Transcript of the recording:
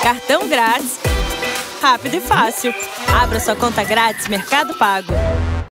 Cartão grátis. Rápido e fácil. Abra sua conta grátis Mercado Pago.